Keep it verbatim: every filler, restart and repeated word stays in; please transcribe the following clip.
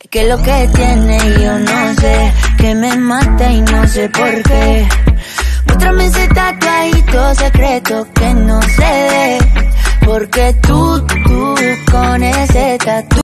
Que lo que tiene yo no sé, que me mata y no sé por qué. Muéstrame ese tatuadito secreto que no se ve, porque tú, tú con ese tatu